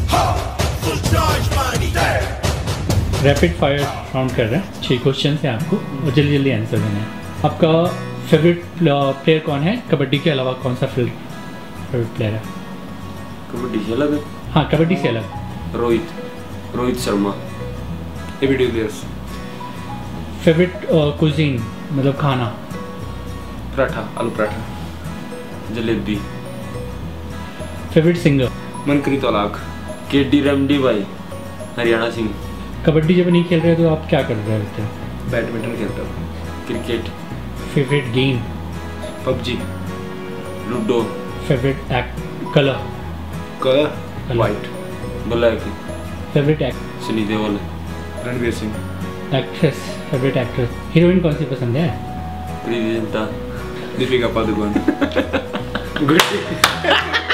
Rapid fire round कर रहे हैं, 6 क्वेश्चन है आपको और जल्दी जल्दी आंसर देना है। आपका फेवरेट प्लेयर कौन है? कबड्डी के अलावा कौन सा फेवरेट प्लेयर है? कबड्डी से अलग? हाँ, कबड्डी से अलग। Rohit Sharma. AB de Villiers. Favourite cuisine मतलब खाना? पराठा, आलू paratha, jalebi. Favourite singer? Mankirt Aulakh. KD Ramdi भाई, हरियाणा सिंह। कबड्डी जब नहीं खेल रहे तो आप क्या कर रहे होते हैं? बैडमिंटन खेलता हूँ। Cricket. Favourite game? PUBG, ludo. Favourite colour? White, black. Favourite actor? Sunny Deol, Ranveer Singh. Actress? Favourite actress? Heroine कौन सी पसंद है? प्रीति जिंटा, दीपिका पादुकोण।